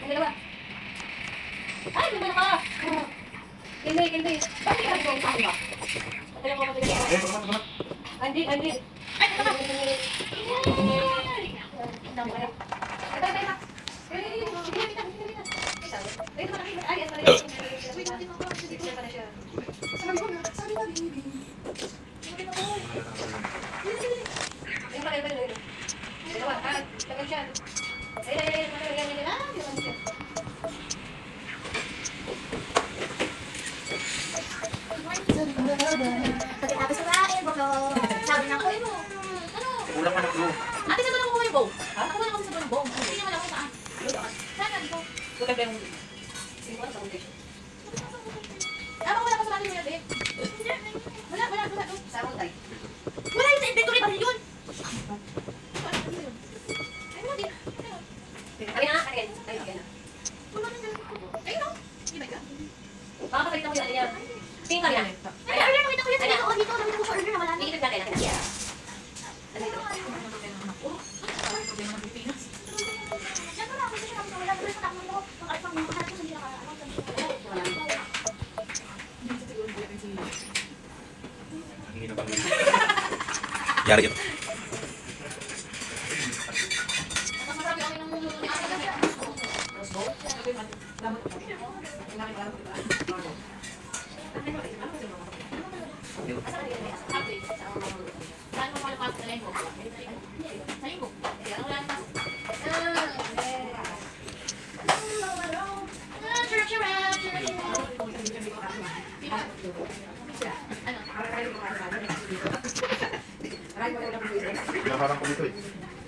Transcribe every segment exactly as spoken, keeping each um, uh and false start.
Ay, dalawa. Ay, ganda na ka. Hindi, hindi. Bakit ka nagawin sa akin ba? Patalang ko matigaling ako. Eh, pagkakas, pagkakas. Andi, andi. Ay, ito ka. Ang dami. Ito, ito, ito. Ay, ay, ay, ay. Wait, natin ako. Siya pala siya. Sabi ko na, sabi na, baby. Sabi na ko. Ayun pala, ayun pala, ayun. Dalawa, ah, tagal siya. Ayun, ayun, ayun, ayun, ayun, ayun. Ah, ginawa siya. Pagkatapos kumain, bro. Sabi ng kuya mo. Ano? Kulang ka na bro. Ate, saan ba nakukuha yung bow? Nakuha na kami sa buong bow. Hindi naman ako saan. Saan na dito? Ito kaya yung... Hindi ko alam sa foundation. Ah, baka wala pa sa natin mo yan, babe. Wala, wala, wala. Sa akong tayo. Wala yung sa inventory pa rin yun. Kaya na, kaya na. Ay, kaya na. Wala na yung ayun o. Di ba ka? Baka kapalitan mo yung ano niya. Tingin ka niya. Ay, earlier nakita ko yan. Nakita ko dito. Nakita ko sa earlier na wala na. Ikipit natin, natin. Yeah. Ano ito? Siyempre ako kasi kami wala. Pero sa takbo mo, ang alpang mo, kahit ko sa hindi nakaalam. Hindi na ba? Yari yun. Mas marami kami ng ni Ate kasi. Rosebowl? Lamot ko. Tingnan ko lamot ko. Saan mo pala pasok sa lenggo? Sa lenggo? Ano wala na pasok? Ah, chirap, chirap, chirap, chirap. Ano? Pinaparang ko dito eh.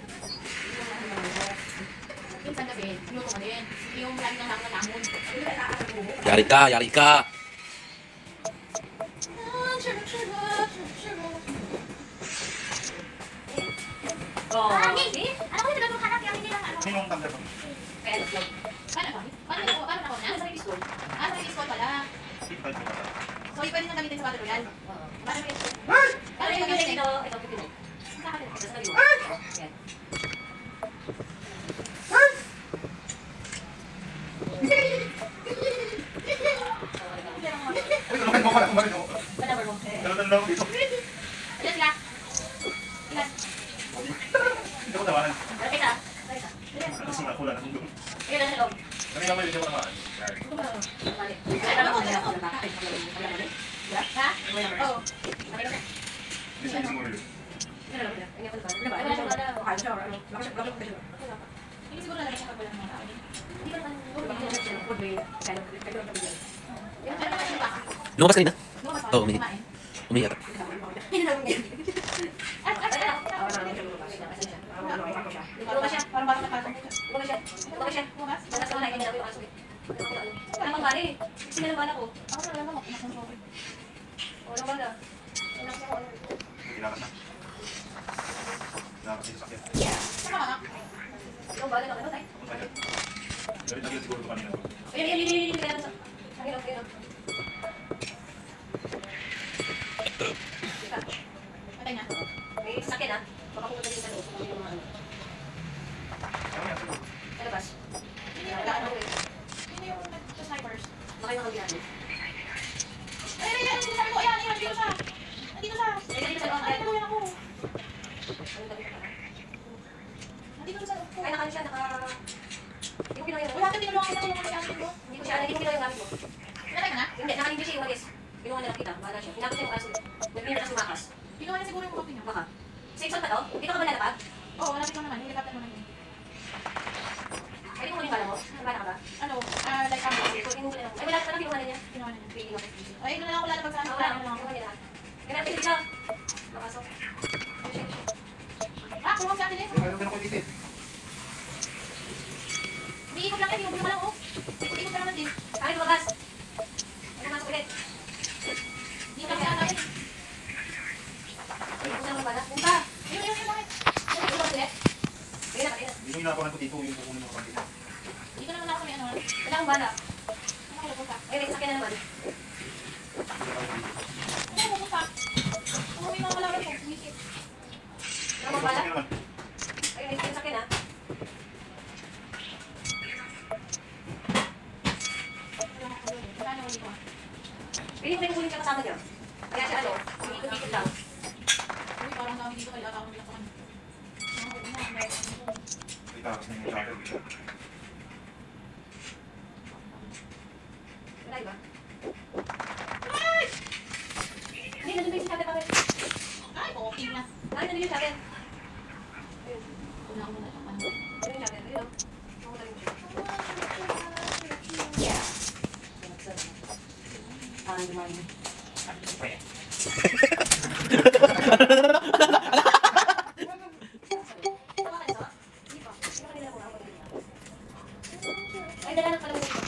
Minsan kasi, luto ka din. Yung lagi ng lang na lamon. Yari ka, yari ka. Ah, chirap, chirap, chirap, chirap. Oh, Ah, hindi. see? Alam ko yung nagkakanap yung hindi lang ano. Sino ang tanggal pa? Kaya nag-vlog. Paano ba? Paano na ako? Paano na ako na? Ano sa baby school? Ah, sa school pala. So, pwede nang gamitin sa Battle Royale. Oo. Paano ba yun? Ano yung gagawin dito? Ito, fifteen minutes. Kakalit. Tapos sabi mo. Yan. Uy, ano kayo mo pala kumarin ako? Ba number mo? Dalawa-dalawa lang ako dito. Ilan sila? Ilan? Hindi ko tawanan. Malapit ah. Malapit ah. Kasi nga kulang akong doon. Ayun lang sa loob. Kanina mo hindi ko naman. Mali. Ay, alam mo, alam mo, alam mo. Ay, alam mo, alam mo. Diba? Ha? May number. Oo. Mali ka na. Hindi sa siguro yun. Ano lang, ano? Ano ba? Ano ba? Ano ba? Ano siya? Ano? Baka siya, baka siya. Hindi siguro lalabas siya pag wala mga tao. Hindi ka naman, baka siya. Food way. Kaya, kaya, kaya. Ano naman yung baka? Lumabas kanina? Lumabas pa Oo, ako umihi. kumain. Umihi ata. Hindi na lang yan. Ah, ah, ah, ah. Lumabas siya. Parang parang napasok ko. Lumabas siya. Lumabas siya. Lumabas? Lumabas siya. Hindi na ako yung aso. Wala mang bali. Sino lang bala ko? Ako na lang ako. Pinasang sorry. Wala bala. Wala siya. Wala. Ginakas na. Ginakas na yung sakit. Sama ka? Yung bala na ano tayo? Ako tayo. Galit-galit siguro ito kanina. Ayun, ayun, ayun, ayun, ayun, ayun. Ayun, ayun. Ika. Patay na. May sasakyan ah. Baka pumunta din sa loob. Kung yung mga ano. Ano yan? Sige. Sa labas. Hindi yung ano eh. Hindi yung snipers. Baka yung mga ginagawa. Ay, ay, ay, sabi ko, ayan, ayan, nandito siya. Nandito siya. Ay, dito sa loob. Ay, tulungan ako. Ano tabi ka pala? Nandito siya. Ay, naka ano siya, naka... Hindi ko kinuha yun. Wala ka tinulungan kita kung ano siya. Hindi ko siya, hindi ko kinuha yung gamit mo. Pinatay ka na? Hindi, naka-hindi siya yung umalis. Kinuha nila kita, bahala siya. Hinapit niya yung aso. Nagpinit na sumakas. Ginawa niya siguro yung copy niya. Baka. Safe zone pa to? Dito ka ba lalapag? Oo, malapit ko naman. Helicopter mo naman. Pwede mo muna yung bala mo? Ano bala ka ba? Ano, ah, like, um, So, kinuha nila. Ay, wala, wala kinuha na niya. ginawa na niya. Pili ako. Ay, ito na lang ako lalabag sa Ah, ano. wala, Ano lang ako. kinuha nila. Kaya natin sila. Makasok. Ah, kuha si Ate Liz. Kaya ganun ko dito eh. Umiikot lang eh, tinubog mo lang oh. Ikot ka naman din. Ay, lumabas. Ay, lumasok ulit. Hindi ka kaya natin. Ay, kung saan mo bala? Punta. Ayun, ayun, ayun, bakit? Ay, lumabas ulit. Ayun na, ayun na. Hindi ko inakuhan ko dito yung kukunin mo kapag dito. Dito naman ako may ano. Wala akong bala. Ano ka pupunta? Ay, may sasakyan na naman. Ano ka pupunta? Kung may mga malawin ko, umisip. Wala akong bala. Sige naman. Ayun, may sasakyan na. mama niya. Kaya siya ano, ikot-ikot lang. Uy, parang dami dito kaya ako nila sa kanya. Itaas na yung jacket. Wala iba? Hindi, nandun ba yung sabi bakit? Ay, okay na. Ay, nandun yung sabi. Una ko muna siyang ano. Nandun yung sabi. Ayun. Ako na rin siya. Ah, good morning. Ay, dala pala mo dito.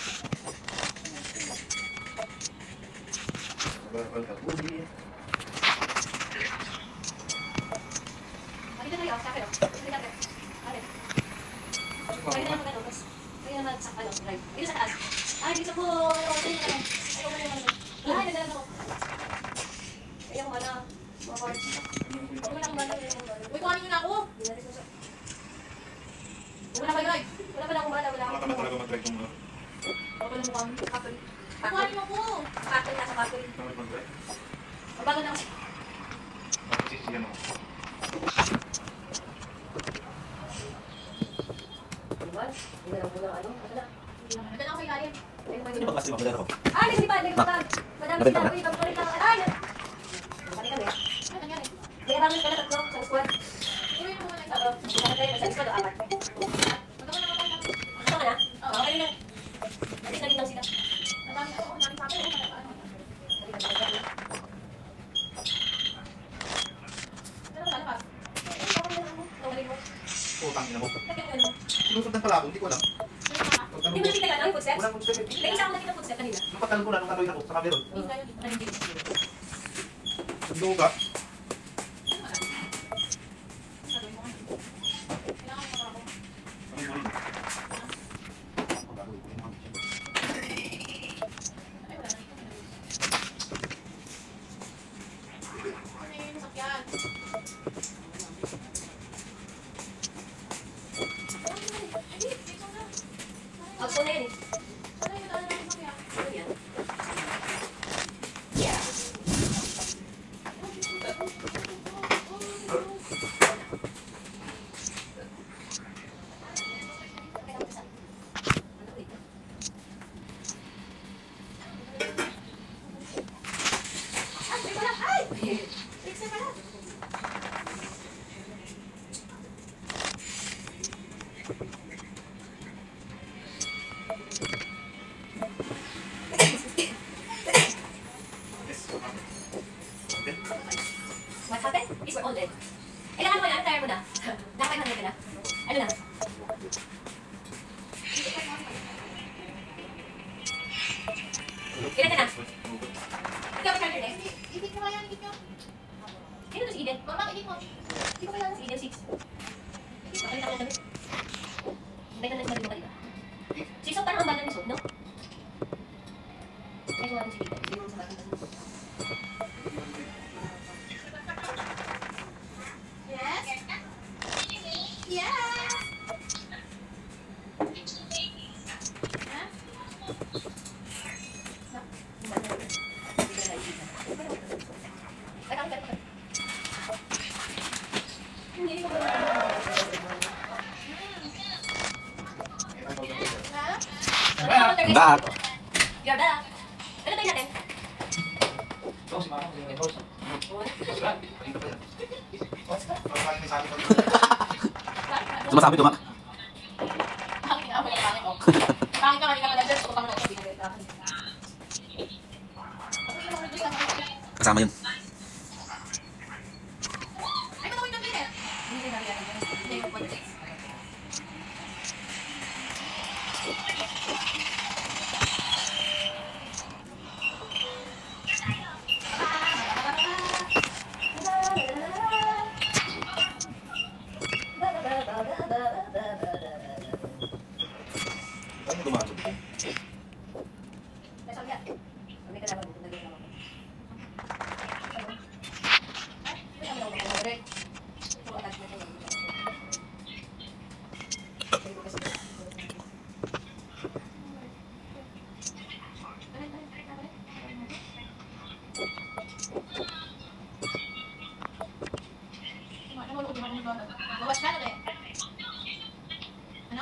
Makita na yun, sa akin, oh. Makita na yun. Alin? Makita na magano, tapos kaya naman sa ano, drive. Dito sa taas. Ay, dito po. Dito na lang. Ay, ako na yung ano. Ay, nagdala ako. Ay, ako mana. Mga parts. Huwag mo na akong mana. Uy, kuhanin niyo na ako. Wala pa drive. Wala pa na akong mana. Wala Wala ka akong na talaga mag-drive yung mga. Ako pala mukha mo. Kapal. Kuhanin mo ako. Kapal na sa kapal. Bakit mag-drive? Mabagal na kasi. Bakit sisiyan mo? Diba? Hindi na lang po ng ano. Ano na? Nagdala ako kay Galia. Ayun pa Sino yun. ba kasi mamadala ko? Ah, naglipad, naglipad. Madami Nabenta sila. na? Uy, pagpalit lang. Ay! Pali kami. Ano nangyari? May abangan ka na tatlo sa squad. Uy, ano naman Oo. Sa tayo, sa squad o apat. Magkaroon na ako. Gusto ka na? Oo, kayo na. Alis na rin lang sila. Nadami ako. Nadami sa akin. Ano? Ano ba? Ano ba? Utang ina mo. Hindi Sinusundan pala ako, hindi ko alam. mo nakita ka ng footsteps? Wala footstep. May isa akong nakita footstep kanina. Nung patalon ko na, nung kaloy ako, sa kameron. Hindi kayo dito. Ano yung Nagdugo ka. Ano mo rin? Outflow na yan eh. Ano yan? Ay, may pala! Ay! Fix na pala! What happened? Is we're all dead. Kailangan mo na, retire mo na. Nakapag-hundred ka na. Ano na? Ilan ka na? Ikaw ba charger next? Ibig ko yan, ibig ko. Sino to si Eden? Mama, ibig mo. Hindi ko kailangan si Eden six. Pakita ko lang kami. Hintay na lang si Marino kanina. Si Sob parang ang bagal ni Sob, no? Ay, wala si Eden. Hindi mo sa bagal. Yes? Yes! Ha? Ha? Back! You're back. Ano tayo natin? Oo, si Mama, si Mama. Wala, kanina pa yan. Parang kain may sabi ko. Sumasabi ko, Mac. Pangit nga, wala pangit ko. Pangit ka, kanina ka na-judge ko, pangit ako, binigay ka. Kasama yun. Ay, ba't ako yung nabili? Hindi na natin. Hindi, yung pwede. Ano dumasok? Nasa kaya. Kami ka naman. Naging naman. Ay, ano naman ako mag-read. So, attachment naman. Ay, ko kasi. Ano, ano, ano, ano? Ano?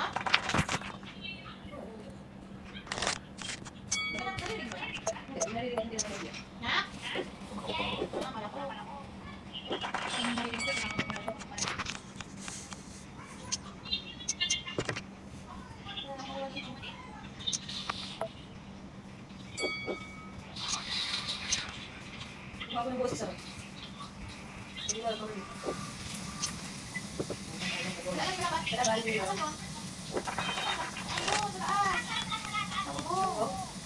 Hindi ka na narinig ba? Hindi, narinig hindi naman yun. Na? Ah, kala ko. Ang narinig ko, nakakapagod ko pala. Bago yung boses ako. Hindi ko alam kung Wala lang dapat. Kaya balik ko yun. Ano? Ano? Sa taas. Oo.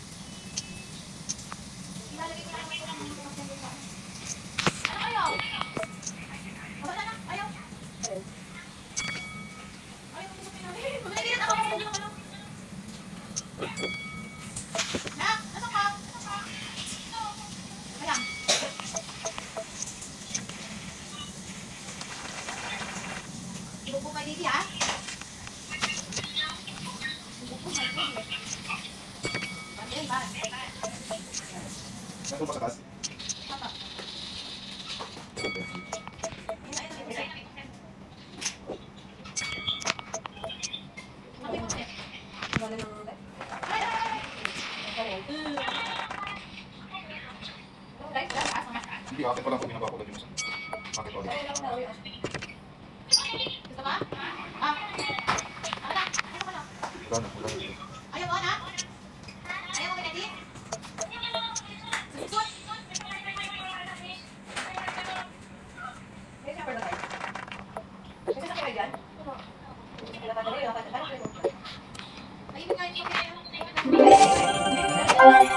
Ilalagay ko lang ito ng mga kapatid. Ano kayo? Wala na. Ayaw. Ayaw ko sa pinag- Bumili na ako sa inyo ng ano. Nak, nasaan ka? Ayan. Ibubo kay Didi, ha? Ibubo kay Didi. Pagyan ba? Nandun pa sa taas. Papa. Ina, ina, ina. Mati mo, te. wala nang Ay, ay, ay. Kanin. Guys, wala, taas, mas taas. Hindi, akin pa lang pag binabakulad yung isa. Akin pa ulit. Kaya lang na uwi. Gusto ba? Ah. Ano na? Ano ka na? Wala na, wala na. Ayaw mo, anak? Ayaw mo, Kennedy? Sulit. May supper ba tayo? May sasakyan kayo dyan? Pinapatali, pinapatali. Ayun nga yung pagkain.